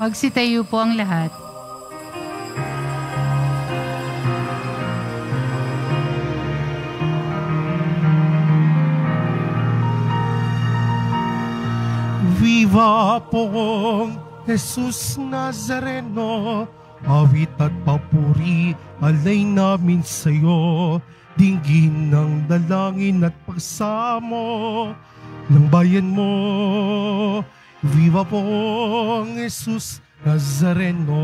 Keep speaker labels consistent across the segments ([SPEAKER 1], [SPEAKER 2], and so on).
[SPEAKER 1] Magsitayo po ang lahat.
[SPEAKER 2] Viva pong Jesus Nazareno, awit at papuri alay namin sa'yo. Dinggin ng dalangin at pagsamo ng bayan mo. Viva pong Jesus Nazareno.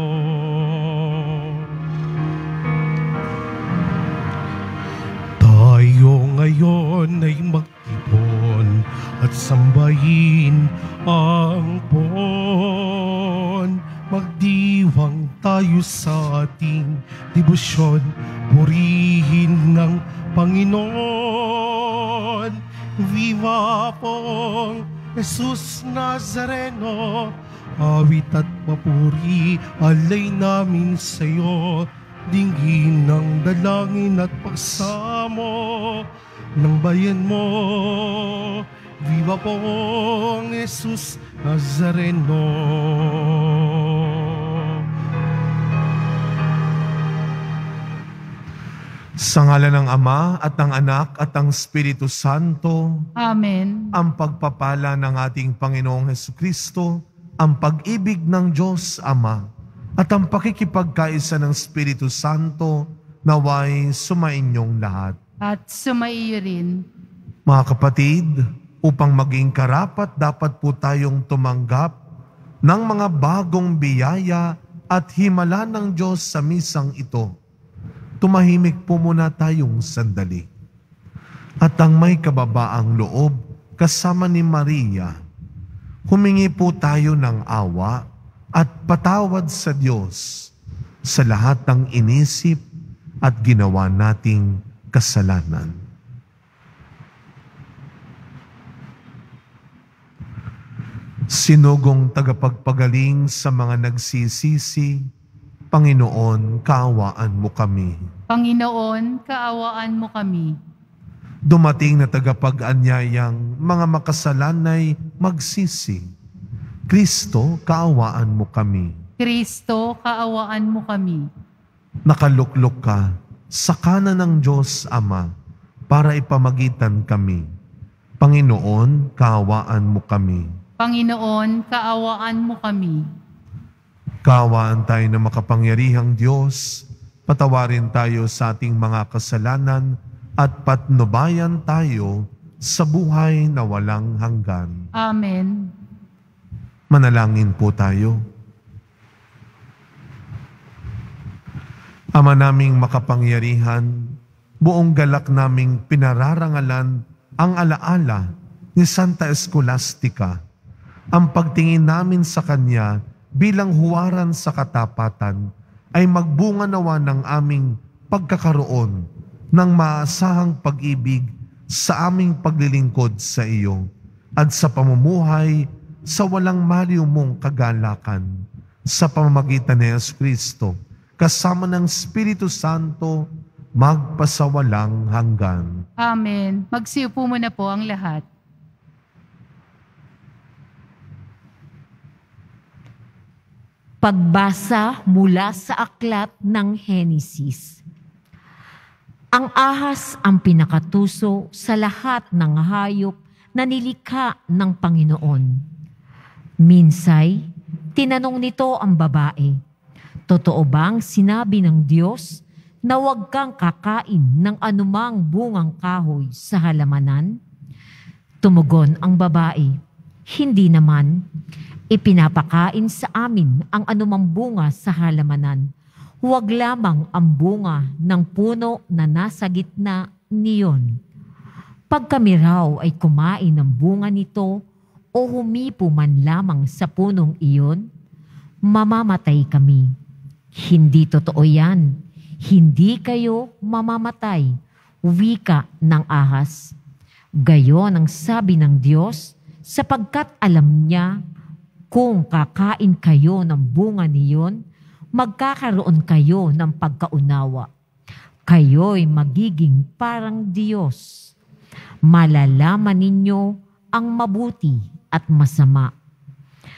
[SPEAKER 2] Tayo ngayon ay magtipon at sambahin ang pon. Magdiwang tayo sa ating debosyon, purihin ng Panginoon. Viva pong Jesus Nazareno, awit at papuri alay namin sa'yo. Dinggin ng dalangin at pagsamo ng bayan mo. Viva pong Jesus Nazareno.
[SPEAKER 3] Sa ngalan ng Ama at ng Anak at ng Espiritu Santo.
[SPEAKER 1] Amen.
[SPEAKER 3] Ang pagpapala ng ating Panginoong Hesukristo, ang pag-ibig ng Diyos Ama, at ang pakikipagkaisa ng Espiritu Santo naway sumainyong lahat.
[SPEAKER 1] At sumaiyo rin.
[SPEAKER 3] Mga kapatid, upang maging karapat dapat po tayong tumanggap ng mga bagong biyaya at himala ng Diyos sa misang ito. Tumahimik po muna tayong sandali. At ang may kababaang loob kasama ni Maria, humingi po tayo ng awa at patawad sa Diyos sa lahat ng inisip at ginawa nating kasalanan. Sinugong tagapagpagaling sa mga nagsisisi, Panginoon, kaawaan mo kami.
[SPEAKER 1] Panginoon, kaawaan mo kami.
[SPEAKER 3] Dumating na tagapag-anyayang mga makasalanay magsisi. Kristo, kaawaan mo kami.
[SPEAKER 1] Kristo, kaawaan mo kami.
[SPEAKER 3] Nakaluklok ka sa kanan ng Diyos Ama para ipamagitan kami. Panginoon, kaawaan mo kami.
[SPEAKER 1] Panginoon, kaawaan mo kami.
[SPEAKER 3] Kaawaan tayo na makapangyarihang Diyos, patawarin tayo sa ating mga kasalanan at patnubayan tayo sa buhay na walang hanggan.
[SPEAKER 1] Amen.
[SPEAKER 3] Manalangin po tayo. Ama naming makapangyarihan, buong galak naming pinararangalan ang alaala ni Santa Escolastica. Ang pagtingin namin sa Kanya bilang huwaran sa katapatan ay magbunga nawa ng aming pagkakaroon ng maasahang pag-ibig sa aming paglilingkod sa iyo at sa pamumuhay sa walang maliw mong kagalakan sa pamamagitan ni Jesucristo kasama ng Espiritu Santo magpasawalang hanggan.
[SPEAKER 1] Amen. Magsiupo muna po ang lahat.
[SPEAKER 4] Pagbasa mula sa aklat ng Henesis. Ang ahas ang pinakatuso sa lahat ng hayop na nilikha ng Panginoon. Minsay, tinanong nito ang babae, "Totoo bang sinabi ng Diyos na huwag kang kakain ng anumang bungang kahoy sa halamanan?" Tumugon ang babae, "Hindi naman. Ipinapakain sa amin ang anumang bunga sa halamanan. Huwag lamang ang bunga ng puno na nasa gitna niyon. Pag kami raw ay kumain ng bunga nito o humipo man lamang sa punong iyon, mamamatay kami. Hindi totoo yan. Hindi kayo mamamatay," wika ng ahas. Gayon ang sabi ng Diyos, sapagkat alam niya kung kakain kayo ng bunga niyon, magkakaroon kayo ng pagkaunawa. Kayo'y magiging parang Diyos. Malalaman ninyo ang mabuti at masama.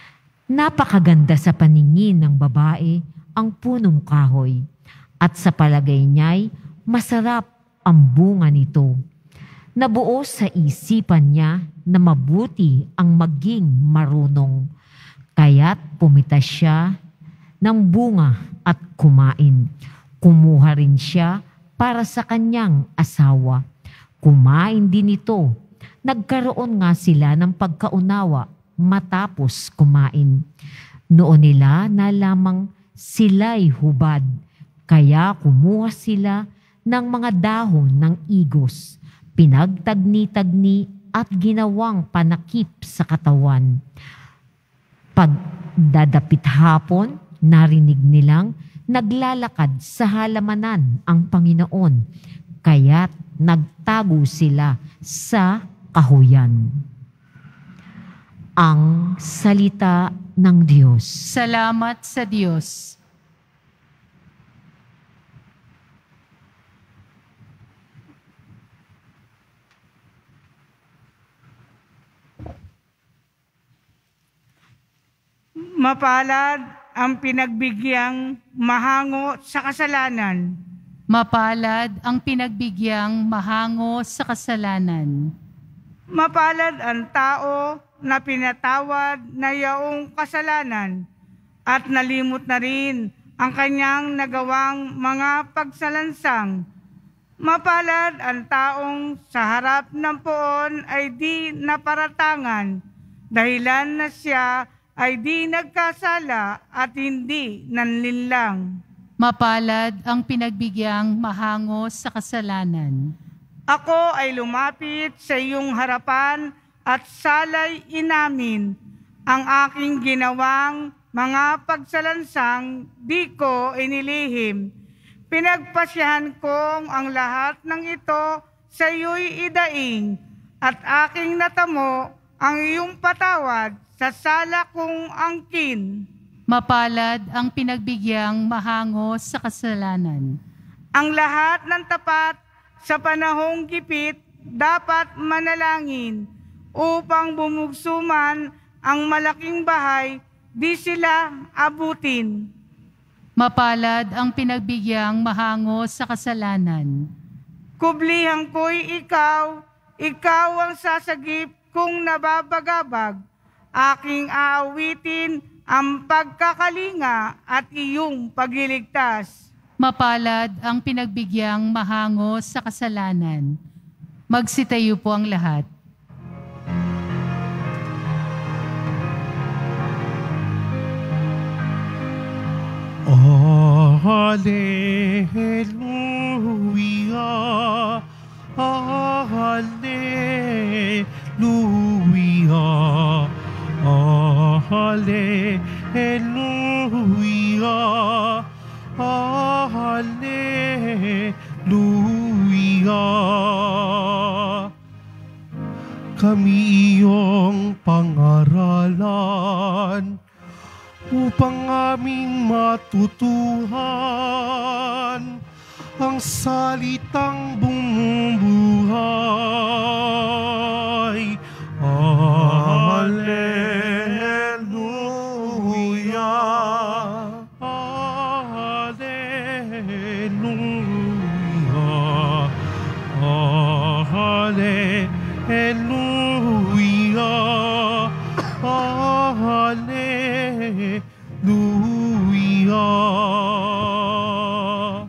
[SPEAKER 4] Napakaganda sa paningin ng babae ang punong kahoy, at sa palagay niya'y masarap ang bunga nito. Nabuo sa isipan niya na mabuti ang maging marunong, kaya't pumitas siya ng bunga at kumain. Kumuha rin siya para sa kanyang asawa. Kumain din ito. Nagkaroon nga sila ng pagkaunawa matapos kumain. Noon nila na lamang sila'y hubad, kaya kumuha sila ng mga dahon ng igos, pinagtagni-tagni at ginawang panakip sa katawan. Pagdadapit hapon, narinig nilang naglalakad sa halamanan ang Panginoon, kaya't nagtago sila sa kahuyan. Ang salita ng Diyos.
[SPEAKER 1] Salamat sa Diyos.
[SPEAKER 5] Mapalad ang pinagbigyang mahango sa kasalanan.
[SPEAKER 1] Mapalad ang pinagbigyang mahango sa kasalanan.
[SPEAKER 5] Mapalad ang tao na pinatawad na yaong kasalanan at nalimot na rin ang kanyang nagawang mga pagsalansang. Mapalad ang taong sa harap ng poon ay di naparatangan, dahilan na siya ay di nagkasala at hindi nanlinlang.
[SPEAKER 1] Mapalad ang pinagbigyang mahango sa kasalanan.
[SPEAKER 5] Ako ay lumapit sa iyong harapan at sala'y inamin ang aking ginawang mga pagsalansang di ko inilihim. Pinagpasyahan kong ang lahat ng ito sa iyo'y idaing at aking natamo ang iyong patawad sa sala kong angkin.
[SPEAKER 1] Mapalad ang pinagbigyang mahango sa kasalanan.
[SPEAKER 5] Ang lahat ng tapat sa panahong gipit dapat manalangin upang bumugsuman ang malaking bahay, di sila abutin.
[SPEAKER 1] Mapalad ang pinagbigyang mahango sa kasalanan.
[SPEAKER 5] Kublihan ko'y ikaw, ikaw ang sasagip kung nababagabag. Aking aawitin ang pagkakalinga at iyong pagliligtas.
[SPEAKER 1] Mapalad ang pinagbigyan mahango sa kasalanan. Magsitayo po ang lahat.
[SPEAKER 2] Hallelujah, Hallelujah, Hallelujah, Hallelujah. Kami iyong pangaralan upang aming matutuhan ang salitang bumubuhay. Hallelujah, Hallelujah, Hallelujah, Hallelujah.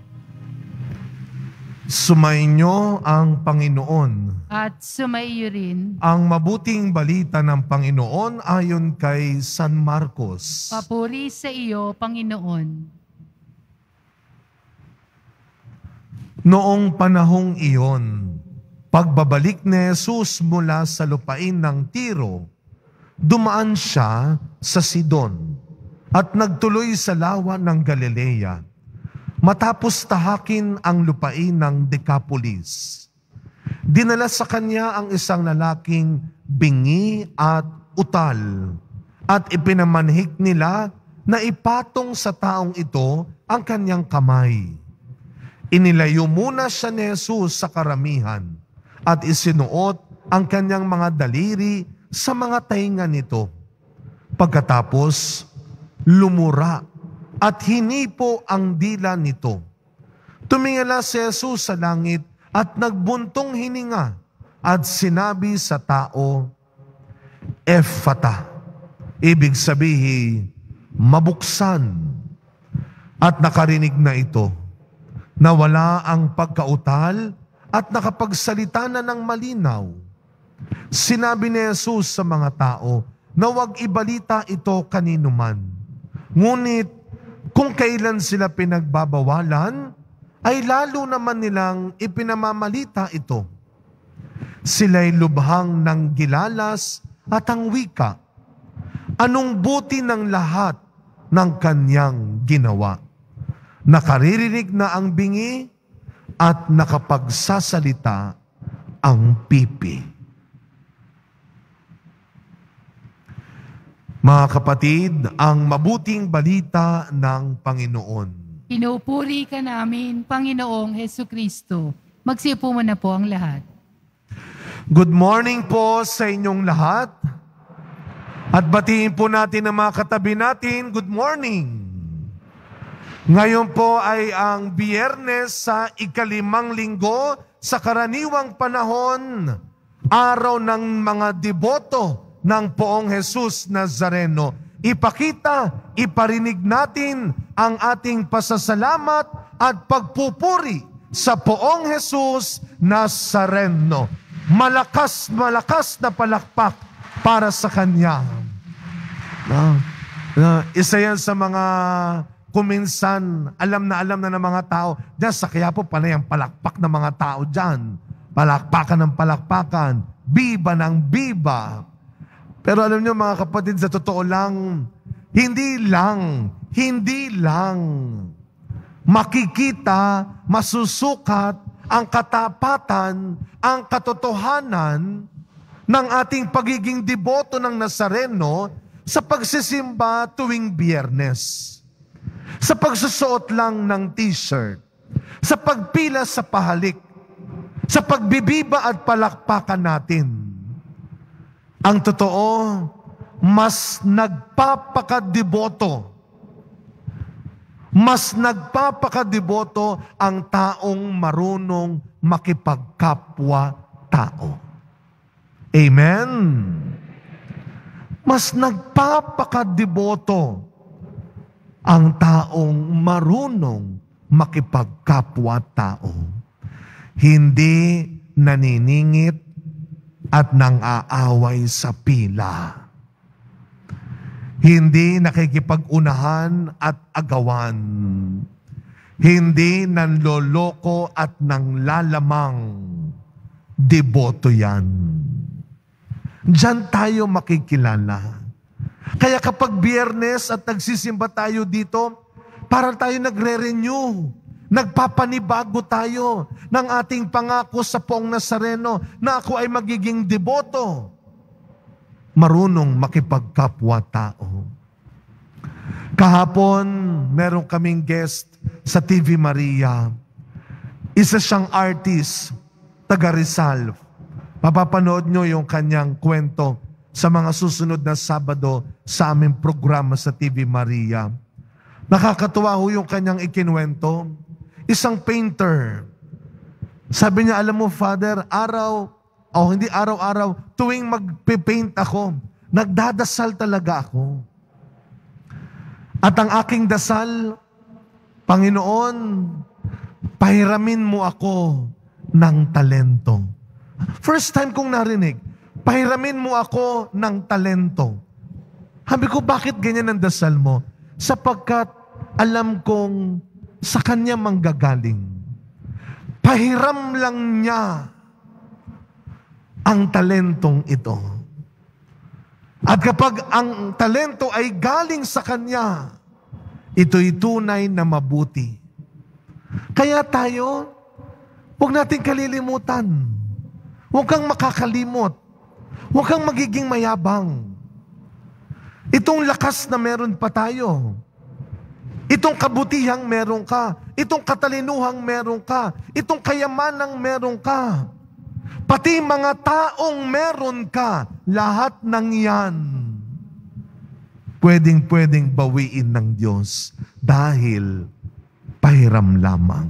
[SPEAKER 3] Sumainyo ang Panginoon.
[SPEAKER 1] At sumaiyo rin.
[SPEAKER 3] Ang mabuting balita ng Panginoon ayon kay San Marcos.
[SPEAKER 1] Papuri sa iyo, Panginoon.
[SPEAKER 3] Noong panahong iyon, pagbabalik ni Jesus mula sa lupain ng Tiro, dumaan siya sa Sidon at nagtuloy sa lawa ng Galilea, matapos tahakin ang lupain ng Decapolis. Dinala sa kanya ang isang lalaking bingi at utal, at ipinamanhik nila na ipatong sa taong ito ang kanyang kamay. Inilayo muna siya ni Jesus sa karamihan at isinuot ang kanyang mga daliri sa mga tainga nito. Pagkatapos, lumura at hinipo ang dila nito. Tumingala si Jesus sa langit at nagbuntong hininga at sinabi sa tao, Ephata, ibig sabihin, mabuksan. At nakarinig na ito, nawala ang pagkautal at nakapagsalita na ng malinaw. Sinabi ni Jesus sa mga tao na huwag ibalita ito kaninuman. Ngunit kung kailan sila pinagbabawalan, ay lalo naman nilang ipinamamalita ito. Sila'y lubhang ng gilalas at ang wika. Anong buti ng lahat ng kanyang ginawa? Nakaririnig na ang bingi at nakapagsasalita ang pipi. Mga kapatid, ang mabuting balita ng Panginoon.
[SPEAKER 1] Pinupuri ka namin, Panginoong Hesukristo. Magsiupo mo na po ang lahat.
[SPEAKER 3] Good morning po sa inyong lahat. At batiin po natin ang mga katabi natin, good morning. Ngayon po ay ang Biyernes sa ika-5 linggo sa karaniwang panahon, araw ng mga deboto ng Poong Jesus Nazareno. Ipakita, iparinig natin ang ating pasasalamat at pagpupuri sa Poong Jesus Nazareno. Malakas na palakpak para sa Kanya. Isa yan sa mga kuminsan, alam na ng mga tao. Diyan sa QUIAPO, panay ang palakpak ng mga tao dyan. Palakpakan ng palakpakan. Biba ng biba. Pero alam niyo mga kapatid, sa totoo lang, hindi lang makikita, masusukat ang katapatan, ang katotohanan ng ating pagiging deboto ng Nazareno sa pagsisimba tuwing Biyernes. Sa pagsusuot lang ng t-shirt, sa pagpila sa pahalik, sa pagbibiba at palakpakan natin. Ang totoo, mas nagpapakadeboto ang taong marunong makipagkapwa-tao. Amen? Mas nagpapakadeboto ang taong marunong makipagkapwa-tao. Hindi naniningit at nang-aaway sa pila. Hindi nakikipag-unahan at agawan. Hindi nanloloko at nanglalamang. Deboto yan. Diyan tayo makikilala. Kaya kapag Biyernes at nagsisimba tayo dito, parang tayo nagre-renew. Nagpapanibago tayo ng ating pangako sa Poong Nazareno na ako ay magiging deboto. Marunong makipagkapwa-tao. Kahapon, meron kaming guest sa TV Maria. Isa siyang artist, taga Rizal. Mapapanood nyo yung kanyang kwento sa mga susunod na Sabado sa aming programa sa TV Maria. Nakakatuwa ho yung kanyang ikinwento. Isang painter. Sabi niya, alam mo, Father, hindi araw-araw, tuwing magpipaint ako, nagdadasal talaga ako. At ang aking dasal, Panginoon, pahiramin mo ako ng talento. First time kong narinig, pahiramin mo ako ng talento. Sabi ko, bakit ganyan ang dasal mo? Sapagkat alam kong sa Kanya manggagaling. Pahiram lang niya ang talentong ito. At kapag ang talento ay galing sa Kanya, ito'y tunay na mabuti. Kaya tayo, huwag natin kalilimutan. Huwag kang makakalimot. Huwag kang magiging mayabang. Itong lakas na meron pa tayo, itong kabutihang meron ka, itong katalinuhang meron ka, itong kayamanang meron ka, pati mga taong meron ka, lahat ng yan pwedeng bawiin ng Diyos dahil pahiram lamang.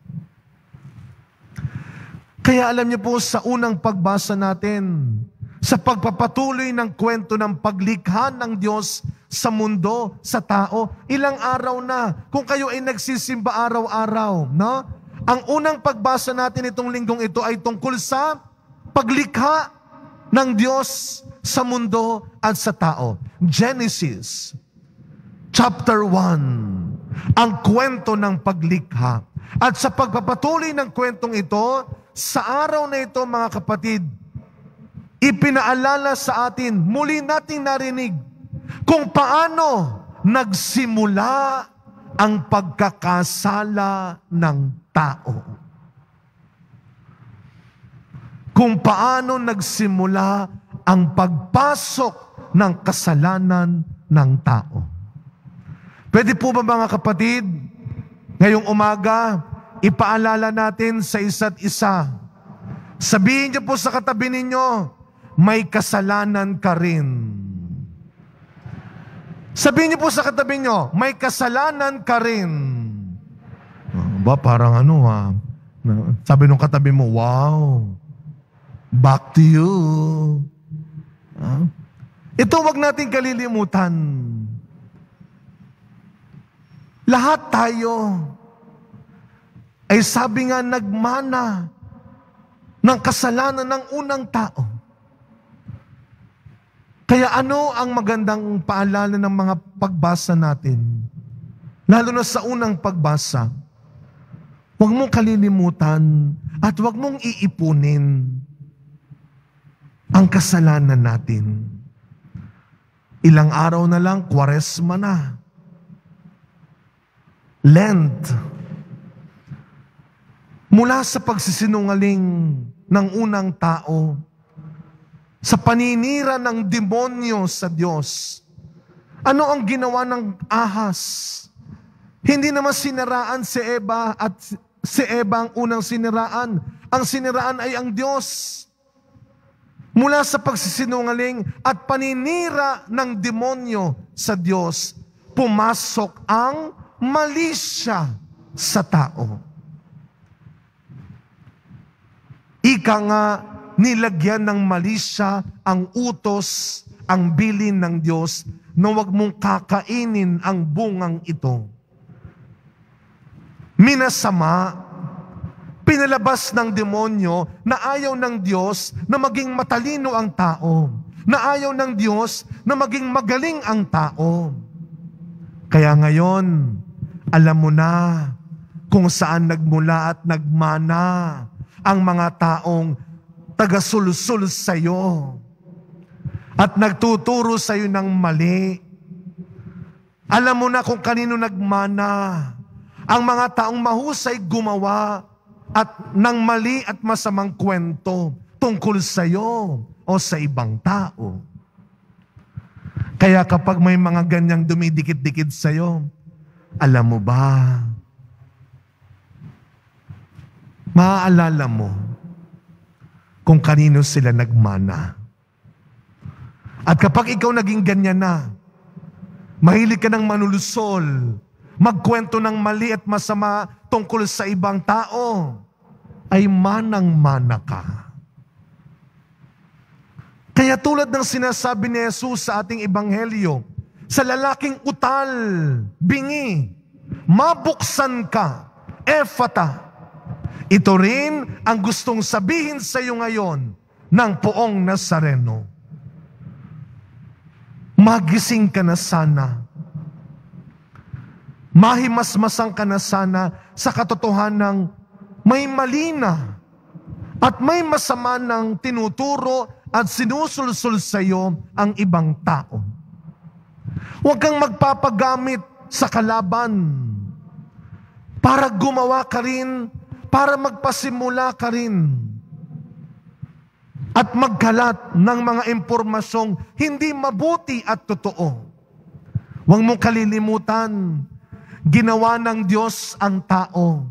[SPEAKER 3] Kaya alam niyo po, sa unang pagbasa natin, sa pagpapatuloy ng kwento ng paglikha ng Diyos sa mundo, sa tao, ilang araw na kung kayo ay nagsisimba araw-araw, no? Ang unang pagbasa natin itong linggong ito ay tungkol sa paglikha ng Diyos sa mundo at sa tao. Genesis chapter 1, ang kwento ng paglikha. At sa pagpapatuloy ng kwentong ito, sa araw na ito, mga kapatid, ipinaalala sa atin, muli nating narinig kung paano nagsimula ang pagkakasala ng tao. Kung paano nagsimula ang pagpasok ng kasalanan ng tao. Pwede po ba, mga kapatid, ngayong umaga, ipaalala natin sa isa't isa. Sabihin niyo po sa katabi ninyo, may kasalanan ka rin. Sabihin niyo po sa katabi niyo, may kasalanan ka rin. Ba, parang ano ha. Sabi nung katabi mo, wow, back to you. Ito wag natin kalilimutan. Lahat tayo ay sabi nga nagmana ng kasalanan ng unang tao. Kaya ano ang magandang paalala ng mga pagbasa natin? Lalo na sa unang pagbasa, huwag mong kalilimutan at huwag mong iipunin ang kasalanan natin. Ilang araw na lang, Kwaresma na. Lent. Mula sa pagsisinungaling ng unang tao, sa paninira ng demonyo sa Diyos, ano ang ginawa ng ahas? Hindi naman siniraan si Eva at si Eva ang unang siniraan. Ang siniraan ay ang Diyos. Mula sa pagsisinungaling at paninira ng demonyo sa Diyos, pumasok ang malisya sa tao. Ika nga, nilagyan ng malisya ang utos, ang bilin ng Diyos, na huwag mong kakainin ang bungang ito. Minasama, pinalabas ng demonyo na ayaw ng Diyos na maging matalino ang tao, na ayaw ng Diyos na maging magaling ang tao. Kaya ngayon, alam mo na kung saan nagmula at nagmana ang mga taong taga-sulsul sa'yo at nagtuturo sa'yo ng mali. Alam mo na kung kanino nagmana ang mga taong mahusay gumawa at ng mali at masamang kwento tungkol sa'yo o sa ibang tao. Kaya kapag may mga ganyang dumidikit-dikit sa'yo, alam mo ba, maaalala mo kung kanino sila nagmana. At kapag ikaw naging ganyan na, mahilig ka ng manulusol, magkwento ng mali at masama tungkol sa ibang tao, ay manang-mana ka. Kaya tulad ng sinasabi ni Jesus sa ating ebanghelyo, sa lalaking utal, bingi, mabuksan ka, ephata. Ito rin ang gustong sabihin sa iyo ngayon ng poong Nazareno. Magising ka na sana. Mahimasmasang ka na sana sa katotohanang may mali na at may masama ng tinuturo at sinusulsul sa iyo ang ibang tao. Huwag kang magpapagamit sa kalaban para gumawa ka rin, para magpasimula ka rin at magkalat ng mga impormasyong hindi mabuti at totoo. Huwag mong kalilimutan, ginawa ng Diyos ang tao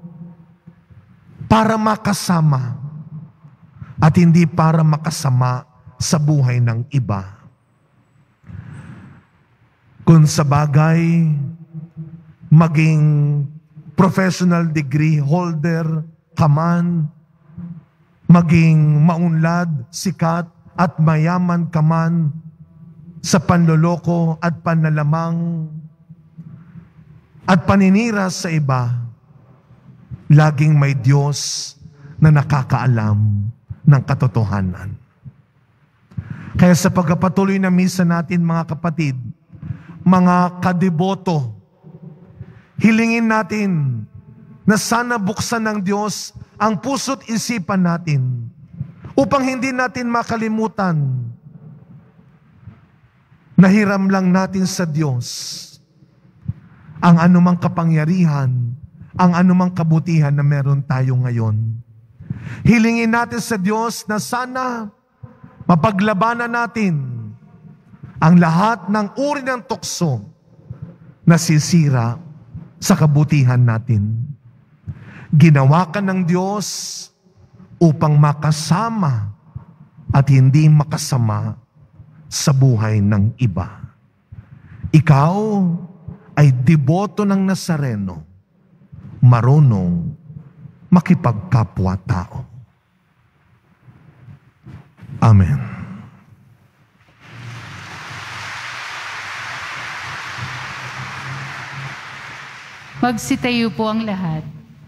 [SPEAKER 3] para makasama at hindi para makasama sa buhay ng iba. Kung sa bagay, maging professional degree holder ka man, maging maunlad, sikat at mayaman ka man sa panloloko at panlalamang at paninira sa iba, laging may Diyos na nakakaalam ng katotohanan. Kaya sa pagpapatuloy na misa natin, mga kapatid, mga kadeboto, hilingin natin na sana buksan ng Diyos ang puso't isipan natin upang hindi natin makalimutan na hiram lang natin sa Diyos ang anumang kapangyarihan, ang anumang kabutihan na meron tayo ngayon. Hilingin natin sa Diyos na sana mapaglabanan natin ang lahat ng uri ng tukso na sisira sa kabutihan natin. Ginawa ka ng Diyos upang makasama at hindi makasama sa buhay ng iba. Ikaw ay deboto ng Nazareno, marunong makipagkapwa-tao. Amen.
[SPEAKER 1] Magsitayo po ang lahat.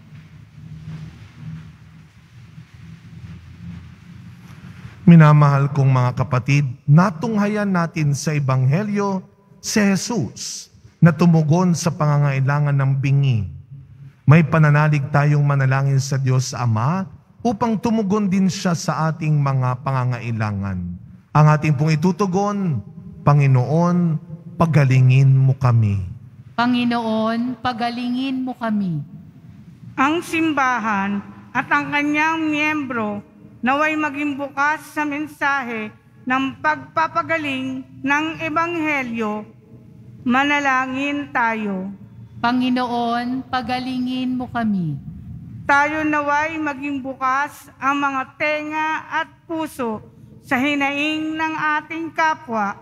[SPEAKER 3] Minamahal kong mga kapatid, natunghayan natin sa Ebanghelyo si Jesus na tumugon sa pangangailangan ng bingi. May pananalig tayong manalangin sa Diyos Ama upang tumugon din siya sa ating mga pangangailangan. Ang ating pong itutugon, Panginoon, pagalingin mo kami.
[SPEAKER 1] Panginoon, pagalingin mo kami.
[SPEAKER 5] Ang simbahan at ang kanyang miyembro naway maging bukas sa mensahe ng pagpapagaling ng Ebanghelyo. Manalangin tayo.
[SPEAKER 1] Panginoon, pagalingin mo kami.
[SPEAKER 5] Tayo naway maging bukas ang mga tenga at puso sa hinaing ng ating kapwa.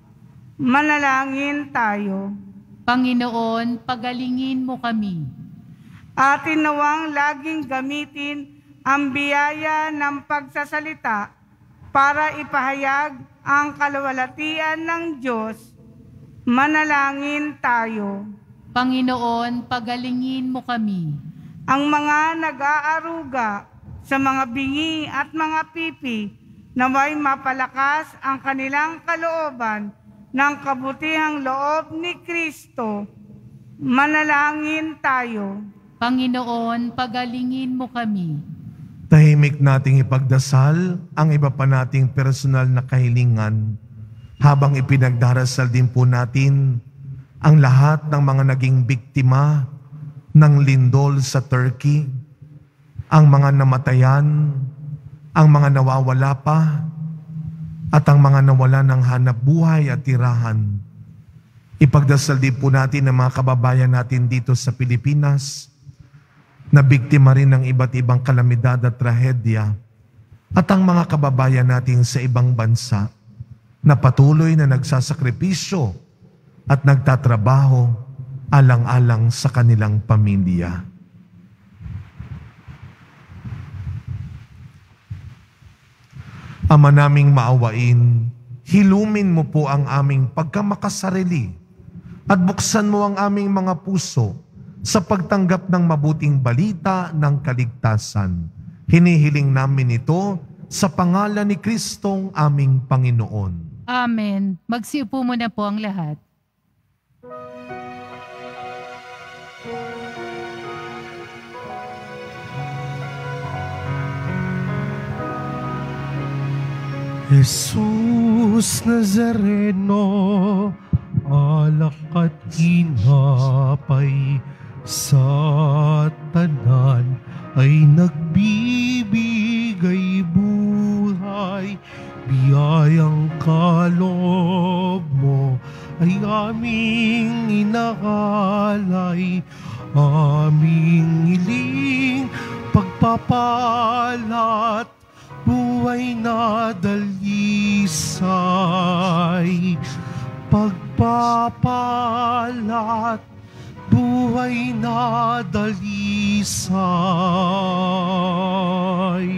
[SPEAKER 5] Manalangin tayo.
[SPEAKER 1] Panginoon, pagalingin mo kami.
[SPEAKER 5] Atin nawang laging gamitin ang biyaya ng pagsasalita para ipahayag ang kaluwalhatian ng Diyos. Manalangin tayo.
[SPEAKER 1] Panginoon, pagalingin mo kami.
[SPEAKER 5] Ang mga nag-aaruga sa mga bingi at mga pipi, naway mapalakas ang kanilang kalooban ng kabutihang loob ni Kristo. Manalangin tayo.
[SPEAKER 1] Panginoon, pagalingin mo kami.
[SPEAKER 3] Tahimik nating ipagdasal ang iba pa nating personal na kahilingan habang ipinagdarasal din po natin ang lahat ng mga naging biktima ng lindol sa Turkey, ang mga namatayan, ang mga nawawala pa, at ang mga nawala ng hanap buhay at tirahan. Ipagdasal din po natin ang mga kababayan natin dito sa Pilipinas na biktima rin ng iba't ibang kalamidad at trahedya, at ang mga kababayan natin sa ibang bansa na patuloy na nagsasakripisyo at nagtatrabaho alang-alang sa kanilang pamilya. Ama naming maawain, hilumin mo po ang aming pagkamakasarili at buksan mo ang aming mga puso sa pagtanggap ng mabuting balita ng kaligtasan. Hinihiling namin ito sa pangalan ni Kristong aming Panginoon.
[SPEAKER 1] Amen. Magsiupo muna po ang lahat.
[SPEAKER 2] Jesus Nazareno, alak at tinapay sa tanan ay nagbibigay buhay. Biyayang kaloob mo ay aming inahalay, aming hiling pagpapalat buhay na dalisay. pagpapalat, buhay na dalisay.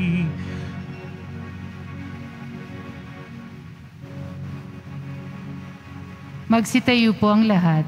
[SPEAKER 1] Magsitayo po ang lahat.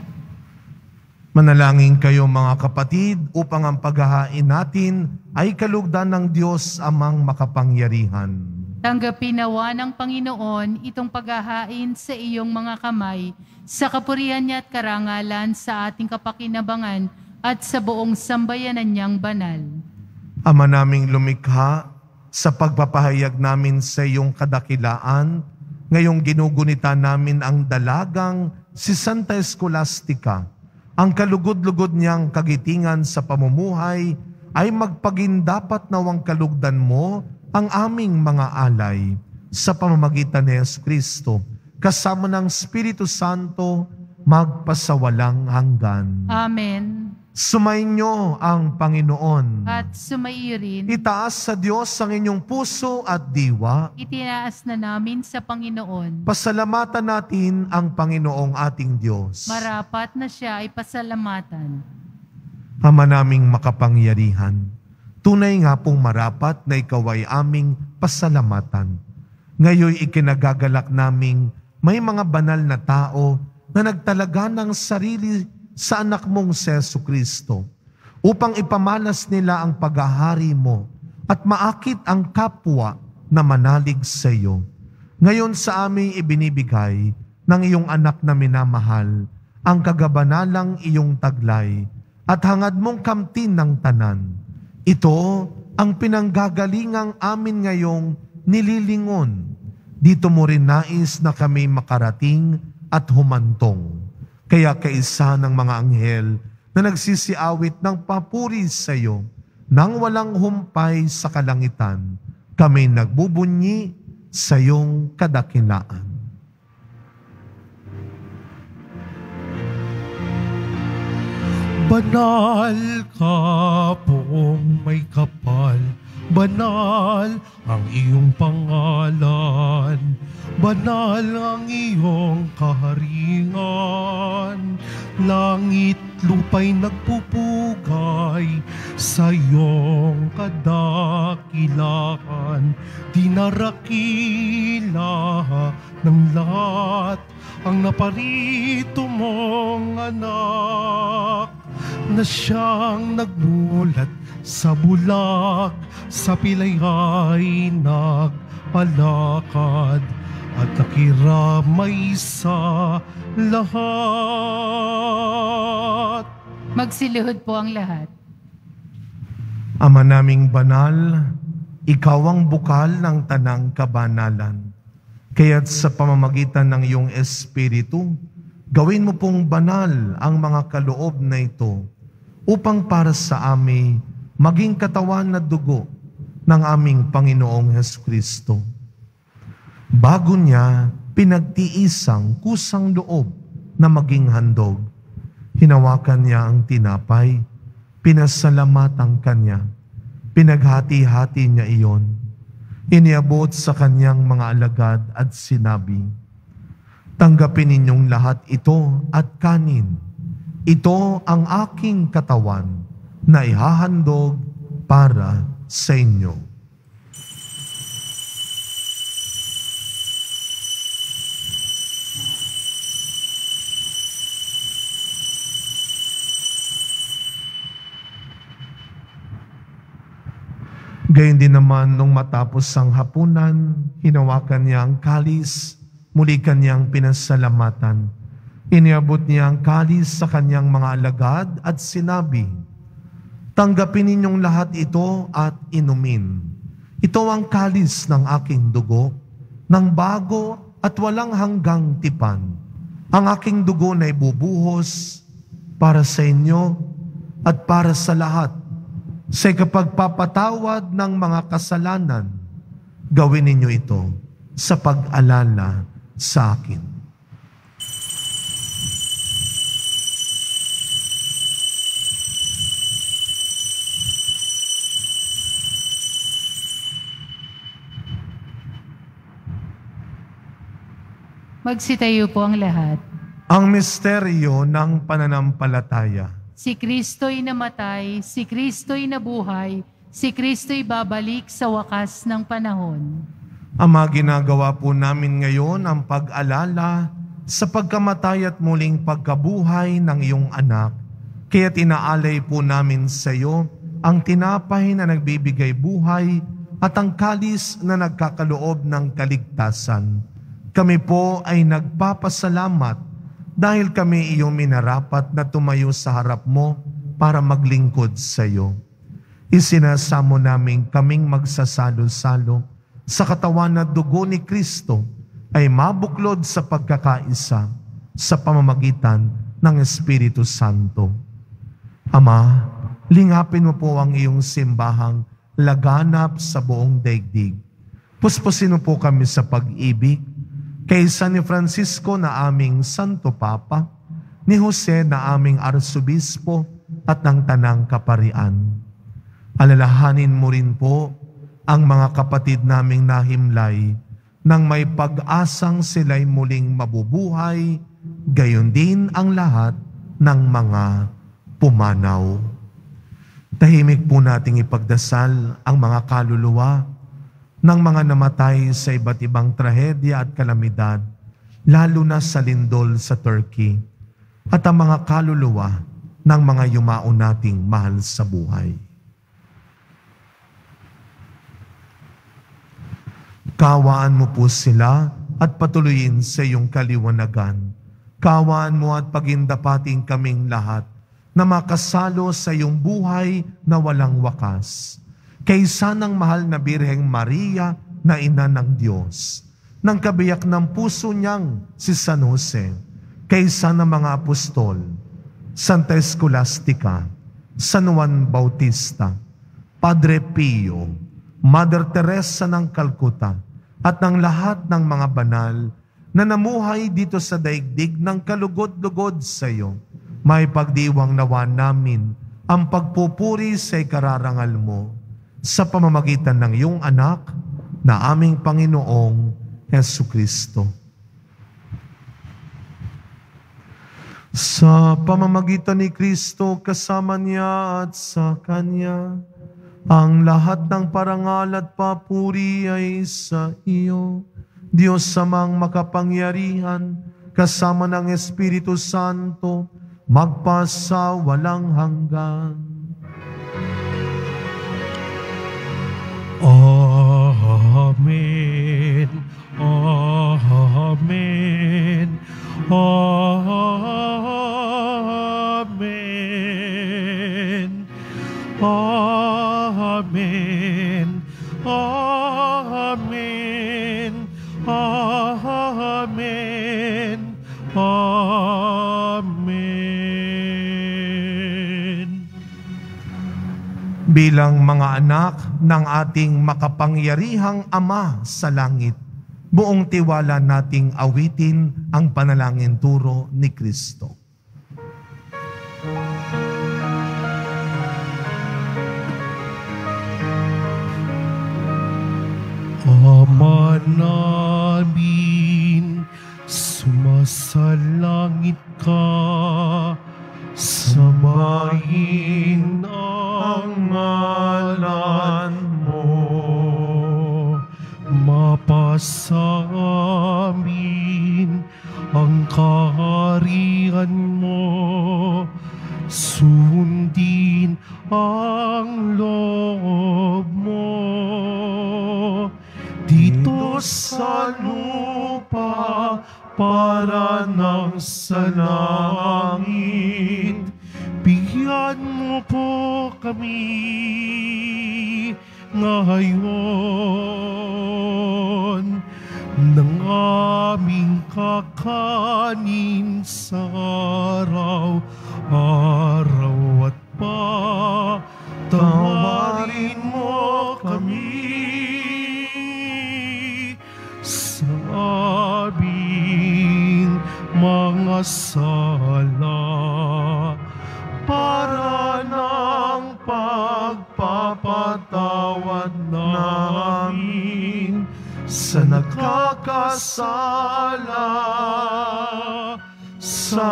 [SPEAKER 3] Manalangin kayo mga kapatid upang ang paghahain natin ay kalugdan ng Diyos amang makapangyarihan.
[SPEAKER 1] Tanggapin nawa ng Panginoon itong paghahain sa iyong mga kamay, sa kapurihan niya at karangalan sa ating kapakinabangan at sa buong sambayanan niyang banal.
[SPEAKER 3] Ama naming lumikha, sa pagpapahayag namin sa iyong kadakilaan, ngayong ginugunita namin ang dalagang si Santa Scholastica. Ang kalugod-lugod niyang kagitingan sa pamumuhay ay magpagindapat nawang kalugdan mo ang aming mga alay sa pamamagitan ni Jesucristo, kasama ng Espiritu Santo, magpasawalang hanggan.
[SPEAKER 1] Amen.
[SPEAKER 3] Sumainyo ang Panginoon.
[SPEAKER 1] At sumaiyo rin,
[SPEAKER 3] Itaas sa Diyos ang inyong puso at diwa.
[SPEAKER 1] itinaas na namin sa Panginoon.
[SPEAKER 3] Pasalamatan natin ang Panginoong ating Diyos.
[SPEAKER 1] Marapat na siya ay pasalamatan.
[SPEAKER 3] Ama naming makapangyarihan, tunay nga pong marapat na ikaw ay aming pasalamatan. Ngayoy ikinagagalak naming may mga banal na tao na nagtalaga ng sarili sa anak mong si Jesucristo upang ipamalas nila ang paghahari mo at maakit ang kapwa na manalig sa iyo. Ngayon sa aming ibinibigay ng iyong anak na minamahal ang kagabanalang iyong taglay at hangad mong kamtin ng tanan. Ito ang pinanggagalingang amin ngayong nililingon. Dito mo rin nais na kami makarating at humantong. Kaya kaisa ng mga anghel na nagsisiawit ng papuri sa iyo, nang walang humpay sa kalangitan, kami nagbubunyi sa iyong kadakilaan.
[SPEAKER 2] Banal ka poong may kapal, banal ang iyong pangalan, banal ang iyong kaharingan. Langit lupa'y nagpupugay sa iyong kadakilaan. Dinarakila ng lahat ang naparito mong anak, na siyang nagmulat sa bulag, sa pilay ay nagpalakad at nakiramay sa lahat.
[SPEAKER 1] Magsiluhod po ang lahat.
[SPEAKER 3] Ama naming banal, ikaw ang bukal ng tanang kabanalan. Kaya't sa pamamagitan ng iyong Espiritu, gawin mo pong banal ang mga kaloob na ito upang para sa amin maging katawan na dugo ng aming Panginoong Jesucristo. Bago niya pinagtiisang kusang loob na maging handog, hinawakan niya ang tinapay, pinasalamatan kanya, pinaghati-hati niya iyon, iniabot sa kanyang mga alagad at sinabi, "Tanggapin ninyong lahat ito at kanin. Ito ang aking katawan na ihahandog para sa inyo." Gayun din naman nung matapos ang hapunan, hinawakan niya ang kalis, muli kanyang pinasalamatan. Iniabot niya ang kalis sa kanyang mga alagad at sinabi, "Tanggapin ninyong lahat ito at inumin. Ito ang kalis ng aking dugo, ng bago at walang hanggang tipan. Ang aking dugo na ibubuhos para sa inyo at para sa lahat, sa kapagpapatawad ng mga kasalanan. Gawin ninyo ito sa pag-alala sa akin."
[SPEAKER 1] Magsitayo po ang lahat.
[SPEAKER 3] Ang misteryo ng pananampalataya.
[SPEAKER 1] Si Kristo'y namatay, si Kristo'y nabuhay, si Kristo'y babalik sa wakas ng panahon.
[SPEAKER 3] Ama, ginagawa po namin ngayon ang pag-alala sa pagkamatay at muling pagkabuhay ng iyong anak. Kaya tinaalay po namin sa iyo ang tinapay na nagbibigay buhay at ang kalis na nagkakaloob ng kaligtasan. Kami po ay nagpapasalamat dahil kami iyong minarapat na tumayo sa harap mo para maglingkod sa iyo. Isinasamo namin kaming magsasalo-salo sa katawan at dugo ni Kristo ay mabuklod sa pagkakaisa sa pamamagitan ng Espiritu Santo. Ama, lingapin mo po ang iyong simbahang laganap sa buong daigdig. Puspusin mo po kami sa pag-ibig kay San Francisco na aming Santo Papa, ni Jose na aming Arsobispo at ng Tanang Kaparian. Alalahanin mo rin po ang mga kapatid naming nahimlay nang may pag-asang sila'y muling mabubuhay, gayon din ang lahat ng mga pumanaw. Tahimik po nating ipagdasal ang mga kaluluwa ng mga namatay sa iba't ibang trahedya at kalamidad, lalo na sa lindol sa Turkey, at ang mga kaluluwa ng mga yumao nating mahal sa buhay. Kawaan mo po sila at patuloyin sa iyong kaliwanagan. Kawaan mo at pagindapating kaming lahat na makasalo sa iyong buhay na walang wakas. Kaysa ng mahal na Birheng Maria na ina ng Diyos, ng kabiyak ng puso niyang si San Jose, kaysa ng mga apostol, Santa Escolastica, San Juan Bautista, Padre Pio, Mother Teresa ng Calcutta, at ng lahat ng mga banal na namuhay dito sa daigdig ng kalugod-lugod sa iyo, may pagdiwang nawa namin ang pagpupuri sa ikararangal mo sa pamamagitan ng iyong anak na aming Panginoong Jesucristo. Sa pamamagitan ni Kristo, kasama niya at sa Kanya, ang lahat ng parangal at papuri ay sa iyo, Diyos Amang makapangyarihan, kasama ng Espiritu Santo, magpasa walang hanggan.
[SPEAKER 2] Amen. Amen. Amen. Amen. Amen. Amen. Amen.
[SPEAKER 3] Bilang mga anak ng ating makapangyarihang Ama sa langit, buong tiwala nating awitin ang panalangin turo ni Kristo.
[SPEAKER 2] Ama namin, sumasalangit ka, samayin ang ngalan mo, mapasa amin ang kaharian mo, sundin ang loob mo dito sa lupa para ng sa langit. Bigyan mo po kami ngayon ng aming kakanin sa araw-araw at patawarin mo kami sa aming mga sala para ng pagpapatawad namin sa nagkakasala nagkakasala sa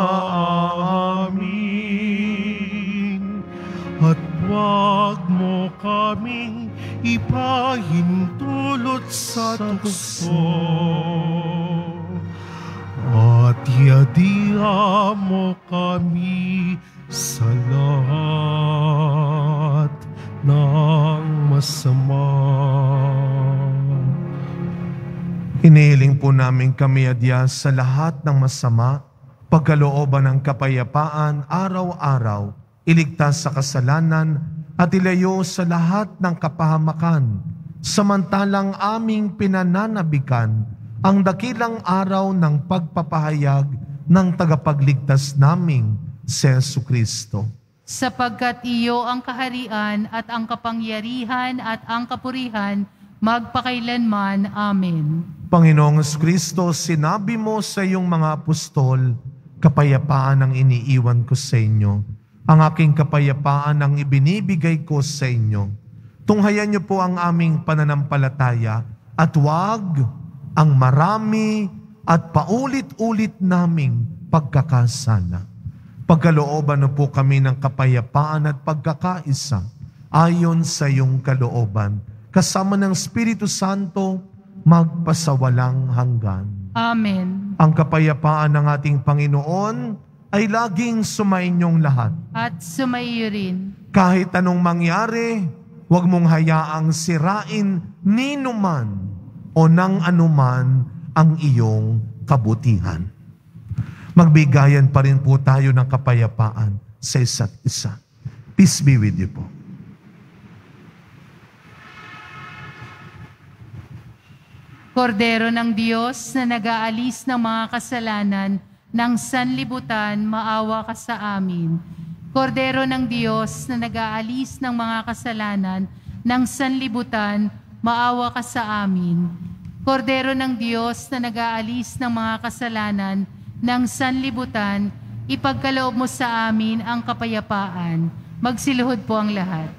[SPEAKER 2] amin. At huwag mo kaming ipahintulot sa tukso. At yadiha mo kami sa lahat ng masama.
[SPEAKER 3] Hinihiling po namin kami adya sa lahat ng masama, pagkalooban ng kapayapaan araw-araw, iligtas sa kasalanan at ilayo sa lahat ng kapahamakan, samantalang aming pinananabikan ang dakilang araw ng pagpapahayag ng tagapagligtas naming si Jesucristo.
[SPEAKER 1] Sapagkat iyo ang kaharian at ang kapangyarihan at ang kapurihan magpakailanman. Amen.
[SPEAKER 3] Panginoong Jesucristo, sinabi mo sa iyong mga apostol, kapayapaan ang iniiwan ko sa inyo. Ang aking kapayapaan ang ibinibigay ko sa inyo. Tunghayan niyo po ang aming pananampalataya at huwag ang marami at paulit-ulit naming pagkakasala. Pagkalooban na po kami ng kapayapaan at pagkakaisa ayon sa iyong kalooban, kasama ng Espiritu Santo, magpasawalang hanggan.
[SPEAKER 1] Amen.
[SPEAKER 3] Ang kapayapaan ng ating Panginoon ay laging sumainyong lahat.
[SPEAKER 1] At sumaiyo rin.
[SPEAKER 3] Kahit anong mangyari, huwag mong hayaang sirain ni numan o ng anuman ang iyong kabutihan. Magbigayan pa rin po tayo ng kapayapaan sa isa't isa. Peace be with you po.
[SPEAKER 1] Kordero ng Diyos na nag-aalis ng mga kasalanan ng sanlibutan, maawa ka sa amin. Kordero ng Diyos na nag-aalis ng mga kasalanan ng sanlibutan, maawa ka sa amin. Kordero ng Diyos na nag-aalis ng mga kasalanan ng sanlibutan, ipagkaloob mo sa amin ang kapayapaan. Magsiluhod po ang lahat.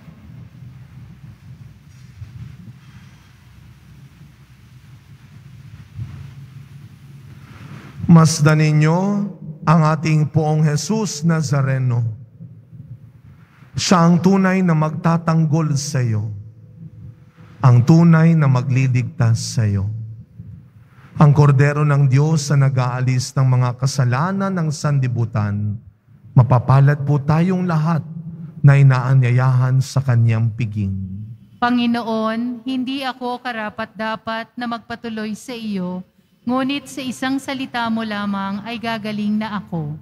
[SPEAKER 3] Masdan ninyo ang ating Poong Jesus Nazareno. Siya ang tunay na magtatanggol sa iyo. Ang tunay na magliligtas sa iyo. Ang kordero ng Diyos na nag-aalis ng mga kasalanan ng sanlibutan, mapapalad po tayong lahat na inaanyayahan sa kanyang piging.
[SPEAKER 1] Panginoon, hindi ako karapat-dapat na magpatuloy sa iyo, ngunit sa isang salita mo lamang ay gagaling na ako.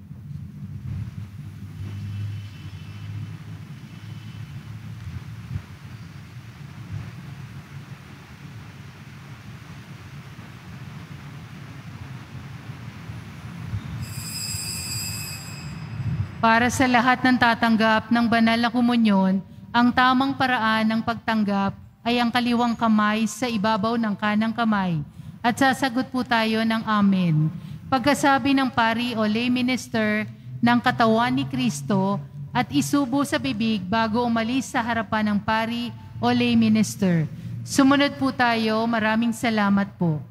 [SPEAKER 1] Para sa lahat ng tatanggap ng banal na komunyon, ang tamang paraan ng pagtanggap ay ang kaliwang kamay sa ibabaw ng kanang kamay. At sasagot po tayo ng Amen. Pagkasabi ng pari o lay minister ng katawan ni Kristo at isubo sa bibig bago umalis sa harapan ng pari o lay minister. Sumunod po tayo. Maraming salamat po.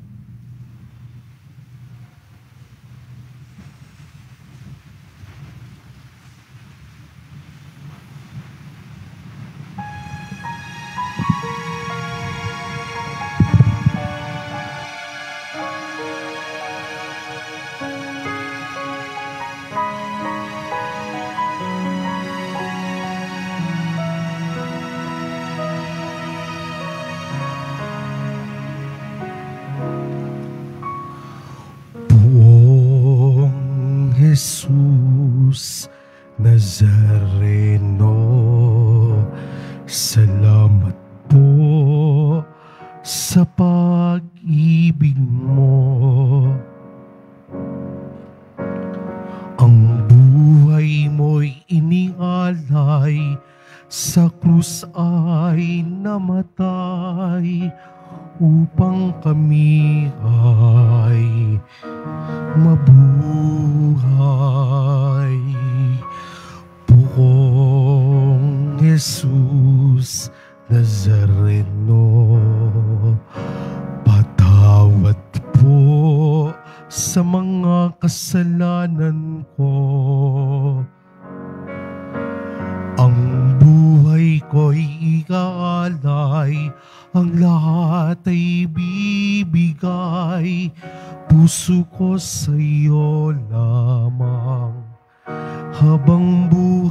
[SPEAKER 2] Jesus Nazareno, salamat po sa pag-ibig mo. Ang buhay mo'y inialay, sa krus ay namatay, upang kami ay mabuhay. Poong Jesus Nazareno, patawad sa mga kasalanan ko. Ang buhay ko'y ikaalay, ang lahat ay bibigay, puso ko sa iyo lamang habang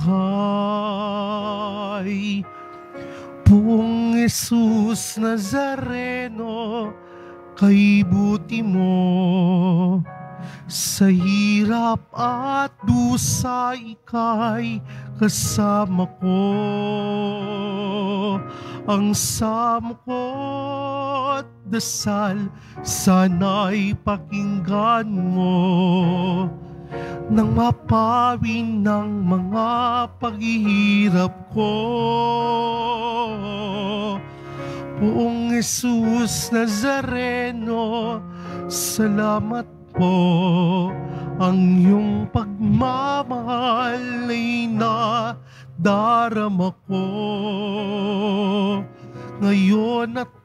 [SPEAKER 2] buhay. Poong Jesus Nazareno, kay buti mo, sa hirap at dusa ika'y kasama ko. Ang samo ko't dasal sana'y pakinggan mo, nang mapawi ng mga paghihirap ko. Poong Jesus Nazareno, salamat po. Ang iyong pagmamahal ay nadarama ko, ngayon at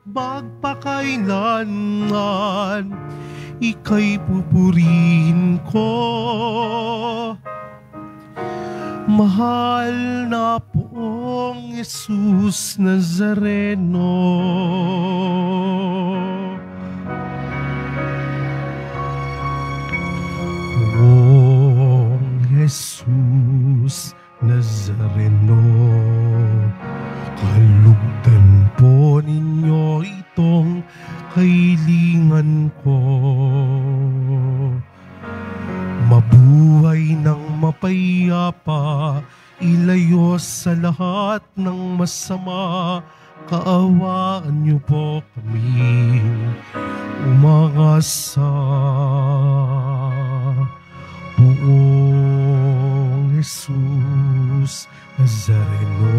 [SPEAKER 2] magpakailanman, ika'y pupurihin ko. Mahal na Poong Jesus Nazareno, Poong Jesus Nazareno, kalugdan po ninyo itong kailangan ko. Mabuhay ng mapayapa, ilayo sa lahat ng masama, kaawaan niyo po kaming umangasa. Poong Jesus Nazareno,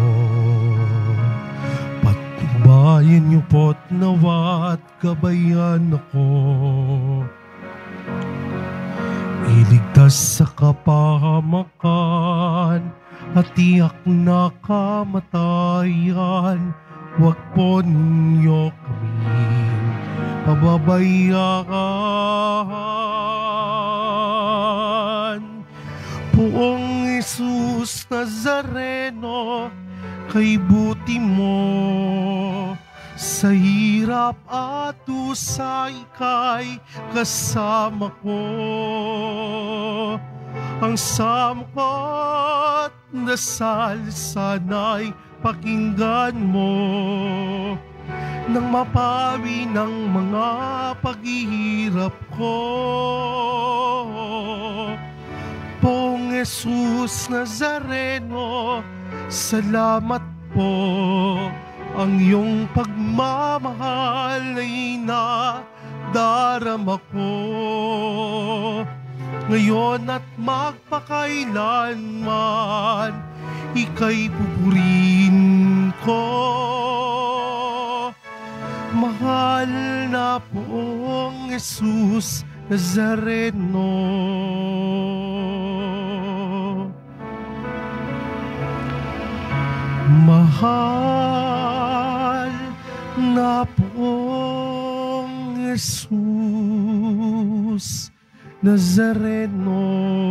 [SPEAKER 2] patnubayan niyo po't nawa't gabayan ako, iligtas sa kapahamakan at tiyak na kamatayan. Huwag po ninyo kaming pababayaan. Poong Jesus Nazareno, kay buti mo, sa hirap at dusa ika'y kasama ko. Ang samo ko't dasal sana'y pakinggan mo, nang mapawi ng mga paghihirap ko. Poong Jesus Nazareno, salamat po. Ang iyong pagmamahal ay nadarama ko, ngayon at magpakailanman, ika'y pupurihin ko. Mahal na Poong Jesus Nazareno, mahal na Poong Jesus Nazareno.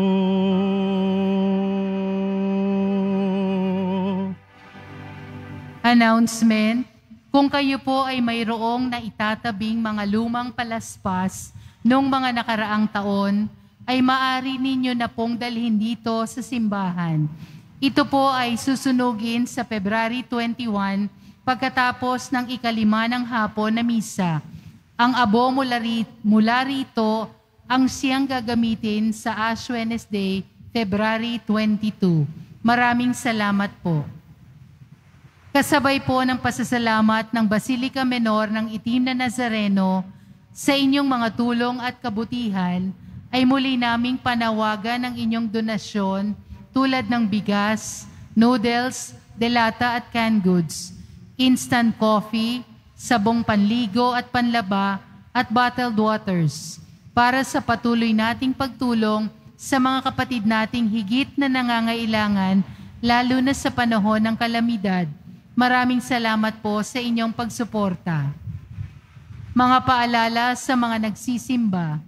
[SPEAKER 1] Announcement: kung kayo po ay mayroong naitatabing mga lumang palaspas noong mga nakaraang taon, ay maaari ninyo na pong dalhin dito sa simbahan. Ito po ay susunugin sa February 21 pagkatapos ng ikalima ng hapon na misa. Ang abo mula rito ang siyang gagamitin sa Ash Wednesday, February 22. Maraming salamat po. Kasabay po ng pasasalamat ng Basilica Menor ng Itim na Nazareno sa inyong mga tulong at kabutihan, ay muli naming panawagan ang inyong donasyon tulad ng bigas, noodles, delata at canned goods, instant coffee, sabong panligo at panlaba at bottled waters para sa patuloy nating pagtulong sa mga kapatid nating higit na nangangailangan, lalo na sa panahon ng kalamidad. Maraming salamat po sa inyong pagsuporta. Mga paalala sa mga nagsisimba.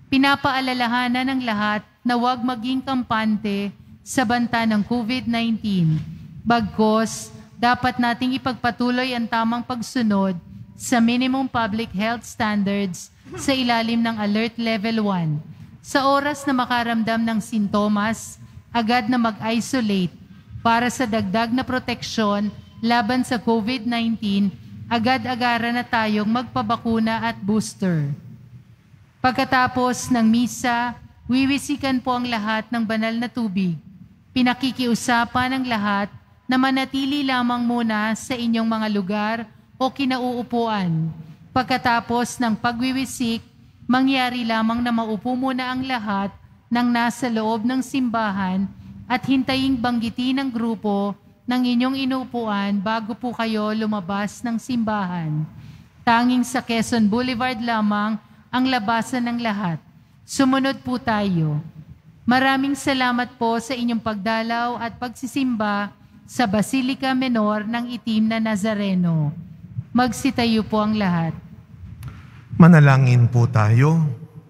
[SPEAKER 1] Pinapaalalahanan ng lahat na huwag maging kampante sa banta ng COVID-19. Bagkus, dapat nating ipagpatuloy ang tamang pagsunod sa minimum public health standards sa ilalim ng Alert Level 1. Sa oras na makaramdam ng sintomas, agad na mag-isolate para sa dagdag na proteksyon laban sa COVID-19, agad-agaran na tayong magpabakuna at booster. Pagkatapos ng misa, wiwisikan po ang lahat ng banal na tubig. Pinakikiusapan ng lahat na manatili lamang muna sa inyong mga lugar o kinauupuan. Pagkatapos ng pagwiwisik, mangyari lamang na maupo muna ang lahat ng nasa loob ng simbahan at hintayin banggitin ng grupo ng inyong inuupuan bago po kayo lumabas ng simbahan. Tanging sa Quezon Boulevard lamang ang labasan ng lahat. Sumunod po tayo. Maraming salamat po sa inyong pagdalaw at pagsisimba sa Basilica Menor ng Itim na Nazareno. Magsitayo po ang lahat.
[SPEAKER 3] Manalangin po tayo.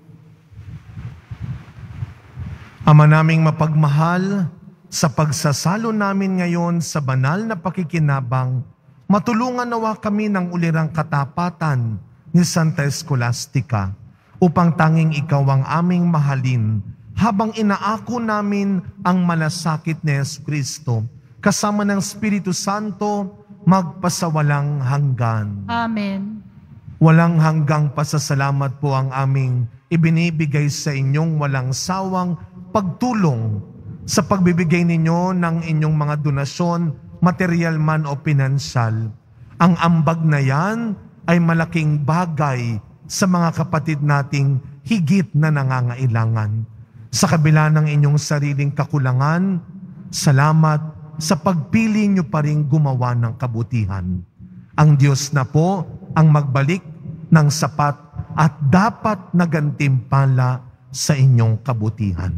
[SPEAKER 3] Ama naming mapagmahal, sa pagsasalo namin ngayon sa banal na pakikinabang, matulungan nawa kami ng ulirang katapatan ni Santa Scholastica upang tanging ikaw ang aming mahalin habang inaako namin ang malasakit ni Jesucristo kasama ng Espiritu Santo magpasawalang hanggan.
[SPEAKER 1] Amen.
[SPEAKER 3] Walang hanggang pasasalamat po ang aming ibinibigay sa inyong walang sawang pagtulong sa pagbibigay ninyo ng inyong mga donasyon, material man o pinansyal. Ang ambag na yan ay malaking bagay sa mga kapatid nating higit na nangangailangan. Sa kabila ng inyong sariling kakulangan, salamat sa pagpili nyo pa rin gumawa ng kabutihan. Ang Diyos na po ang magbalik ng sapat at dapat na gantimpala sa inyong kabutihan.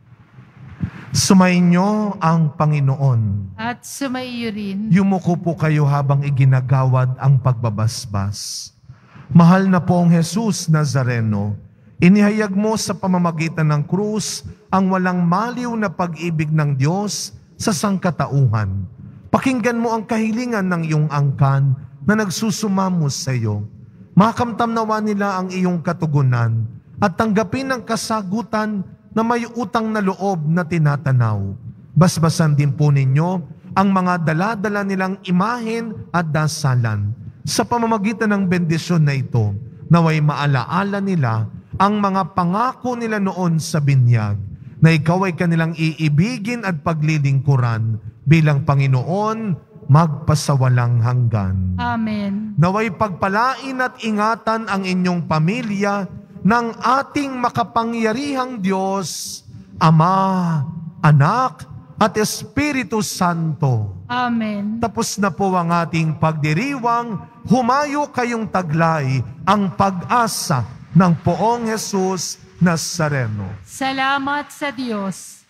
[SPEAKER 3] Sumainyo ang Panginoon.
[SPEAKER 1] At sumaiyo rin.
[SPEAKER 3] Yumuko po kayo habang iginagawad ang pagbabasbas. Mahal na po ang Jesus Nazareno, inihayag mo sa pamamagitan ng krus ang walang maliw na pag-ibig ng Diyos sa sangkatauhan. Pakinggan mo ang kahilingan ng iyong angkan na nagsusumamo sa iyo. Makamtam nawa nila ang iyong katugunan at tanggapin ang kasagutan na may utang na loob na tinatanaw. Basbasan din po ninyo ang mga dala-dala nilang imahen at dasalan. Sa pamamagitan ng bendisyon na ito, naway maalaala nila ang mga pangako nila noon sa binyag, na ikaw ay kanilang iibigin at paglilingkuran bilang Panginoon magpasawalang hanggan.
[SPEAKER 1] Amen.
[SPEAKER 3] Naway pagpalain at ingatan ang inyong pamilya ng ating makapangyarihang Diyos, Ama, Anak, at Espiritu Santo.
[SPEAKER 1] Amen.
[SPEAKER 3] Tapos na po ang ating pagdiriwang, humayo kayong taglay ang pag-asa ng Poong Jesus Nazareno.
[SPEAKER 1] Salamat sa Diyos.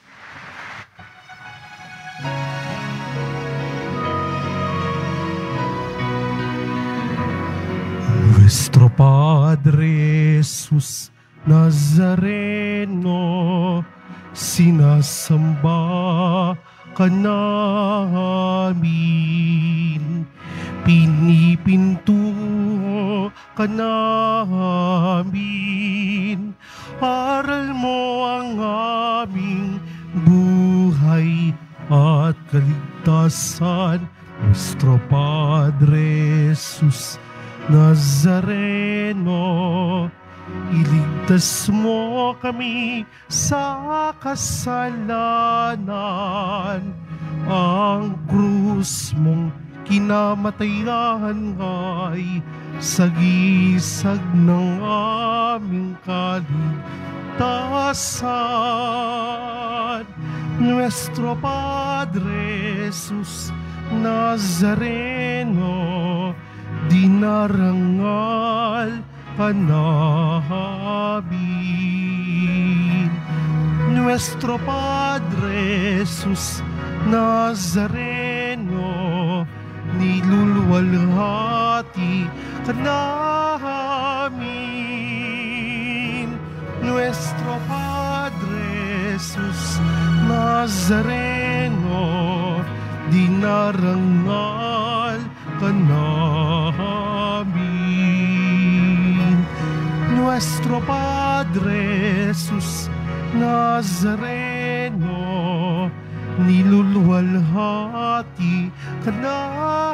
[SPEAKER 2] Nuestro Padre Jesus Nazareno, sinasamba ka namin, pinipinto ka namin, aral mo ang aming buhay at kaligtasan. Nuestro Padre Jesus Nazareno, iligtas mo kami sa kasalanan. Ang krus mong kinamatayan ay sagisag ng aming kaligtasan. Nuestro Padre Jesus Nazareno, dinarangal ka namin. Nuestro Padre Jesus Nazareno, niluluwalhati ka namin. Nuestro Nazareno, dinarangal ka namin. Nuestro Padre Jesus Nazareno, niluluwalhati ka namin.